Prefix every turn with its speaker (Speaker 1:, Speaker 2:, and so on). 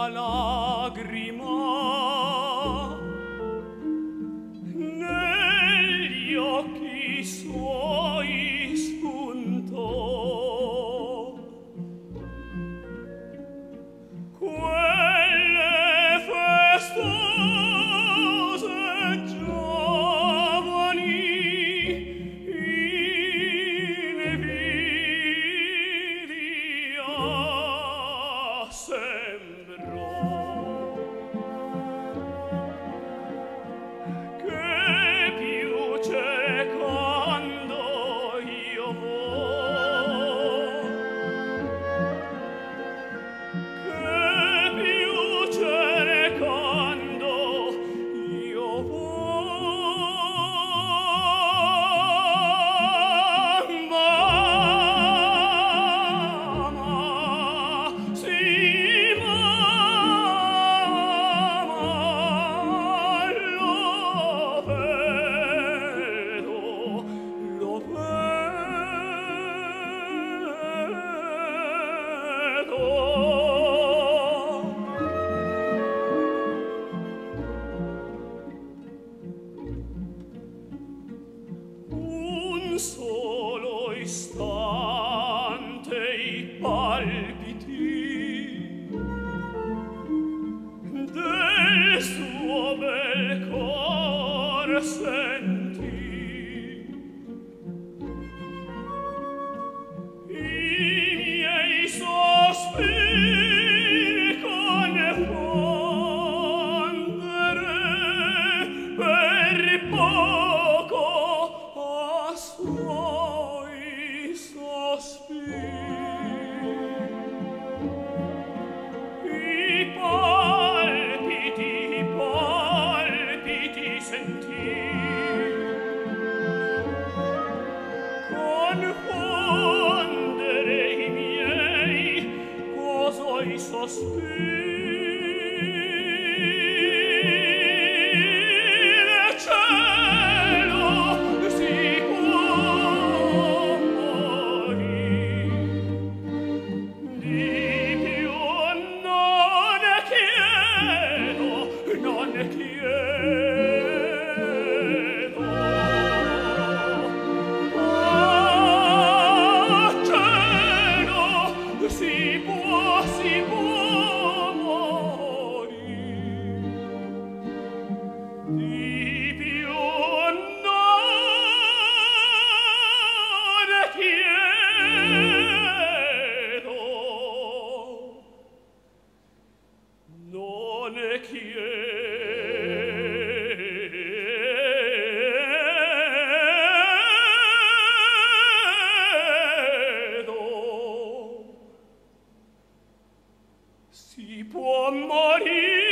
Speaker 1: una lagrima negli occhi suoi spuntò. Quelle festose giovani in invidia sembrò che più ciecondo io vo', che più ciecondo io vo', mamma, sì, mamma, lo vedo. Un solo istante i palpiti del suo bel cor sentì. I miei sospiri confondere per poco a suoi sospiri. I palpiti sentì, confondere i miei cosoi sospiri. Cielo, si può morire, di più non ne chiedo, non ne chiedo. Ah, cielo, si può morire, di più non ne chiedo, non ne chiedo. Si può morire